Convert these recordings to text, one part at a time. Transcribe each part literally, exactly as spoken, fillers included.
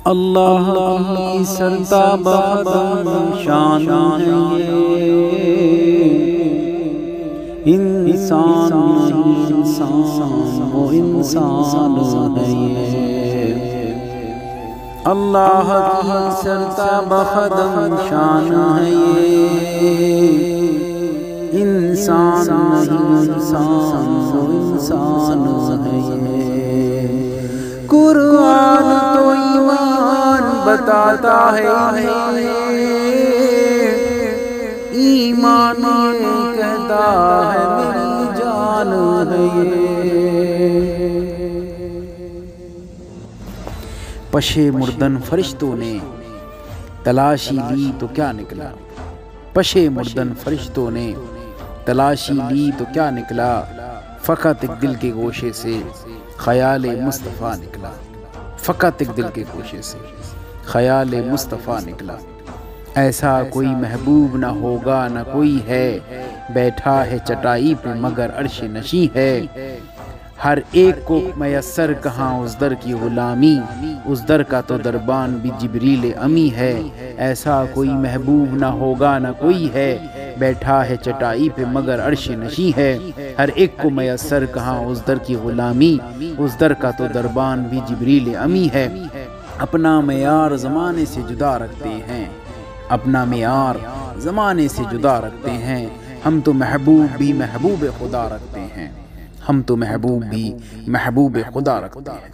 अल्लाह की सरताबद शान है ये, इंसान नहीं इंसान वो इंसान है ये। अल्लाह की सरताबद शान है ये, इंसान नहीं इंसान वो इंसान है ये। कुरान तो ईमान बताता है ईमान कहता है मेरी जान है ये। पशे मुर्दन फरिश्तों ने तलाशी ली तो क्या निकला, पशे मुर्दन फरिश्तों ने तलाशी ली तो क्या निकला, फ़कत एक दिल के गोशे से ख़याल मुस्तफ़ा निकला, फ़कत एक दिल के गोशे से ख़याल मुस्तफ़ा निकला। ऐसा कोई महबूब ना होगा ना कोई है, बैठा है चटाई पे मगर अर्श नशी है। हर एक को मयस्सर कहाँ उस दर की ग़ुलामी, उस दर का तो दरबान भी जिब्रील अमी है। ऐसा कोई महबूब ना होगा ना कोई है, बैठा है चटाई पे मगर अर्श नशी है। हर एक को मयस्सर कहाँ उस दर की ग़ुलामी, उस दर का तो दरबान भी जिब्रील अमी है। अपना मेयार ज़माने से जुदा रखते हैं, अपना मेयार ज़माने से जुदा रखते हैं। हम तो महबूब भी महबूब खुदा रखते हैं, हम तो महबूब भी महबूब खुदा रखते हैं।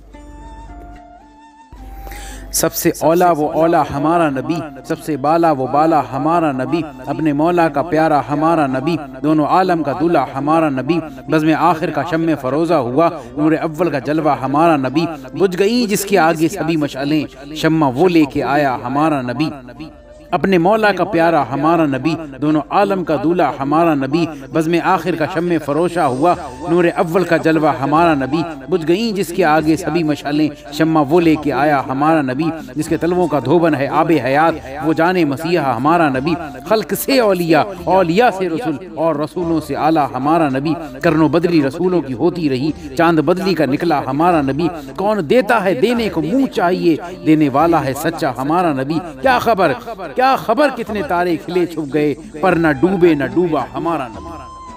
सबसे औला वो औला हमारा नबी, सबसे बाला वो बाला हमारा नबी। अपने मौला का प्यारा हमारा नबी, दोनों आलम का दूल्हा हमारा नबी। बज़्म आखिर का शम्मे फरोज़ा हुआ, नूर अव्वल का जलवा हमारा नबी। बुझ गई जिसके आगे सभी मशअलें, शम्मा वो लेके आया हमारा नबी। अपने मौला का प्यारा हमारा नबी, दोनों आलम का दूल्हा हमारा नबी। बज़्म आखिर का शम्मे फरोशा हुआ, नूर अव्वल का जलवा हमारा नबी। बुझ गई जिसके आगे सभी मशालें, शम्मा वो लेके आया हमारा नबी। जिसके तलवों का धोबन है आबे हयात, वो जाने मसीहा हमारा नबी। खल्क से औलिया, औलिया से रसूल, और रसूलों से आला हमारा नबी। करनो बदली रसूलों की होती रही, चांद बदली का निकला हमारा नबी। कौन देता है देने को मुँह चाहिए, देने वाला है सच्चा हमारा नबी। क्या खबर क्या खबर कितने तारे खिले छुप गए, पर न डूबे न डूबा हमारा नबी।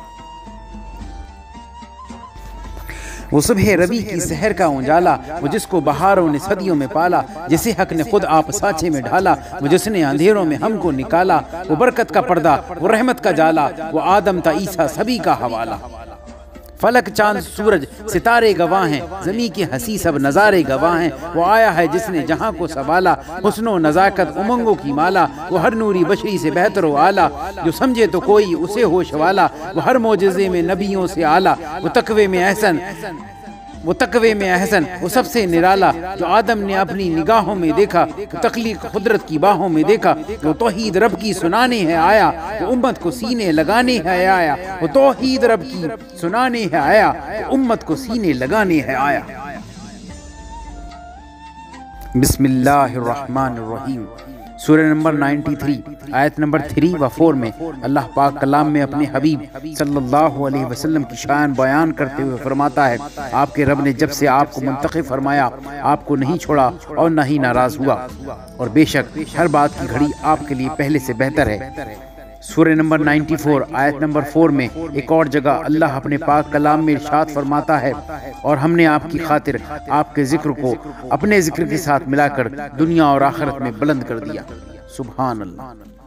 वो सुबह रबी की सहर का उजाला, वो जिसको बहारों ने सदियों में पाला। जिसे हक ने खुद आप साँचे में ढाला, वो जिसने अंधेरों में हमको निकाला। वो बरकत का पर्दा, वो रहमत का जाला, वो आदम था ईसा सभी का हवाला। फलक चांद सूरज सितारे गवाह हैं, ज़मी की हंसी सब नज़ारे गवाह हैं। वो आया है जिसने जहां को संभाला, हुस्नो नज़ाकत उमंगों की माला। वो हर नूरी बशरी से बेहतर व आला, जो समझे तो कोई उसे होश वाला। वो हर मोजज़े में नबियों से आला, वो तकवे में एहसन वो तकवे में एहसन वो सबसे निराला। जो आदम ने अपनी निगाहों में देखा, वो तख्लीक कुदरत की बाहों में देखा। वो तौहीद रब की सुनाने है आया, वो उम्मत को सीने लगाने है आया। वो तौहीद रब की सुनाने है आया, वो उम्मत को सीने लगाने है आया। बिस्मिल्लाहिर्रहमानिर्रहीम। सूरह नंबर तिरानवे, आयत नंबर तीन व चार में अल्लाह पाक कलाम में अपने हबीब सल्लल्लाहु अलैहि वसल्लम की शान बयान करते हुए फरमाता है, आपके रब ने जब से आपको मुंतखब फरमाया, आपको नहीं छोड़ा और न ही नाराज हुआ, और बेशक हर बात की घड़ी आपके लिए पहले से बेहतर है। सूरह नंबर चौरानवे, आयत नंबर चार में एक और जगह अल्लाह अपने पाक कलाम में इरशाद फरमाता है, और हमने आपकी खातिर आपके जिक्र को अपने जिक्र के साथ मिलाकर दुनिया और आखिरत में बुलंद कर दिया। सुभान अल्लाह।